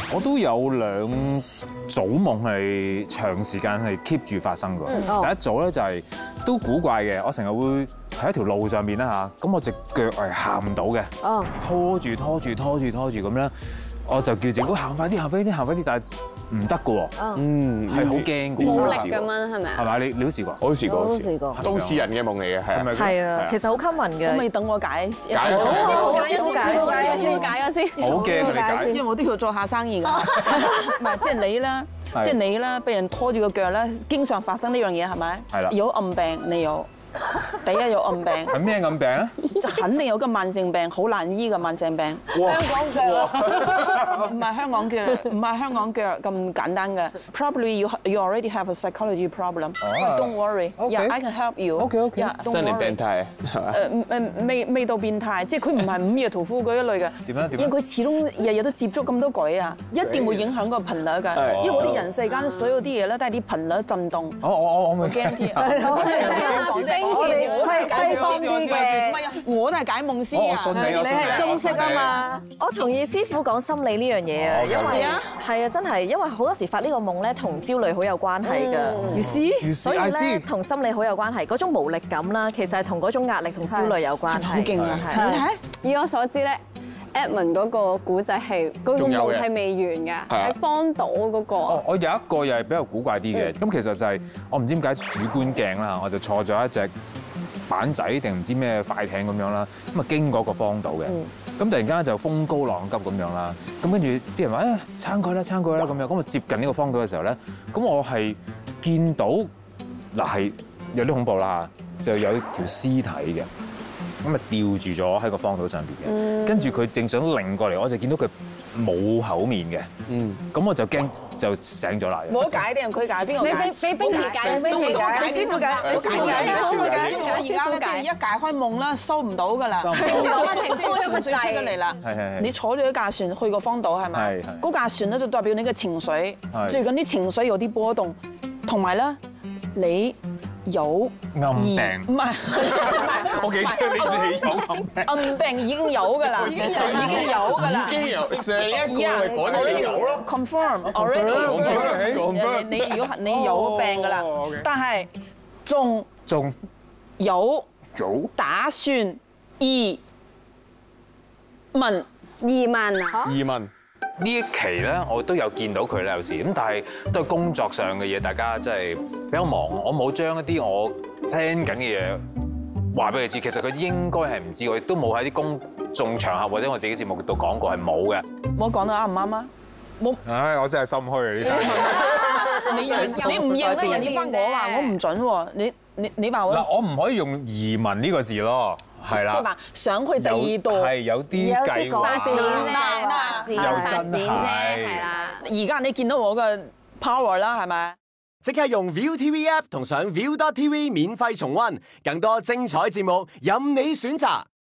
我都有2組夢係長時間係 keep 住發生㗎。第一組咧就係都古怪嘅，我成日會喺一條路上面啦嚇，咁我隻腳係行唔到嘅，拖住咁樣，我就叫自己行快啲，但係唔得㗎喎，係好驚㗎。 冇力咁樣係咪啊？ 係咪？你都試過？ 我都試過， 我都試過。 都市人嘅夢嚟嘅，係咪？ 係啊，其實好 common 嘅。 咁你等我解， 解師傅解咗先。 好驚啊！你解， 因為我都要做下生意㗎。唔係，即係你啦，被人拖住個腳啦，經常發生呢樣嘢係咪？ 係啦。 有暗病，你有。第一有暗病。 係咩暗病啊？ 就肯定有個慢性病，好難醫嘅慢性病。 香港腳。 唔係香港腳，唔係香港腳咁簡單嘅。Probably you already have a psychology problem. Don't worry. Yeah, I can help you. OK。 心理病態係嘛？ 未到變態，即係佢唔係午夜屠夫嗰一類嘅。 點樣？ 因為佢始終日日都接觸咁多鬼啊，一定會影響個頻率㗎。因為我哋人世間所有啲嘢咧都係啲頻率震動。 我咪驚啲。 我哋西方啲嘅， 我都係解夢師啊！ 你係中式啊嘛。我同意師傅講心理呢樣嘢啊，因為係啊，真係因為好多時發呢個夢咧，同焦慮好有關係㗎。所以咧，同心理好有關係。嗰種無力感啦，其實係同嗰種壓力同焦慮有關係。好勁啊！係。 你睇，以我所知咧，Edmond 嗰個古仔係嗰個夢係未完㗎，喺荒島嗰個。 我有一個又係比較古怪啲嘅，咁其實就係我唔知點解主觀鏡啦，我就坐咗一隻板仔定唔知咩快艇咁樣啦，咁啊經過個荒島嘅，咁突然間就風高浪急咁樣啦，咁跟住啲人話撐佢啦咁樣，咁啊接近呢個荒島嘅時候咧，咁我係見到嗱係有啲恐怖啦，就有條屍體嘅，咁啊吊住咗喺個荒島上邊嘅，跟住佢正想擰過嚟，我就見到佢冇口面嘅，咁我就驚就醒咗啦。 我解定佢解，邊個解？ 俾冰淇解，冰淇解， 你師傅解，我解解。因為我而家咧即係一解開夢啦，收唔到㗎啦， 停開咗個水出咗嚟啦。 係。 你坐咗架船去個荒島係咪？ 係。 嗰架船咧就代表你嘅情緒，最近啲情緒有啲波動，同埋咧你有暗病。 唔係， 我記得你有暗病。 暗病已經有㗎啦，已經有㗎啦。 已經有上一個係講緊有咯。 Confirm already。你如果你有病㗎啦，但係仲有打算移民啊？ 移民呢一期咧，我都有見到佢咧，有時咁，但係都係工作上嘅嘢，大家真係比較忙，我冇將一啲我聽緊嘅嘢話俾佢知。其實佢應該係唔知，我亦都冇喺啲公眾場合或者我自己節目度講過係冇嘅。 我講到啱唔啱啊？冇。 唉，我真係心虛啊！ 你唔認咧，人哋翻我話我唔準喎。你話我嗱，我唔可以用移民呢個字咯，係啦。 即係話想去第二度， 係有啲計劃， 又真係係啦。 而家你見到我嘅 power 啦，係咪？ 即刻用 ViuTV App 同上 Viu.tv 免費重溫，更多精彩節目任你選擇。